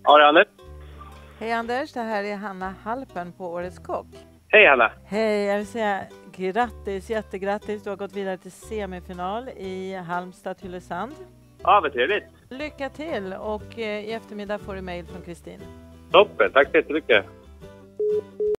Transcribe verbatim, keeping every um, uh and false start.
Ja, det är Anders. Hej Anders, det här är Hanna Halpen på Årets Kock. Hej Hanna. Hej, jag vill säga grattis, jättegrattis. Du har gått vidare till semifinal i Halmstad-Tylösand. Ja, vad trevligt. Lycka till och eh, i eftermiddag får du mejl från Kristin. Toppen, tack så jättemycket.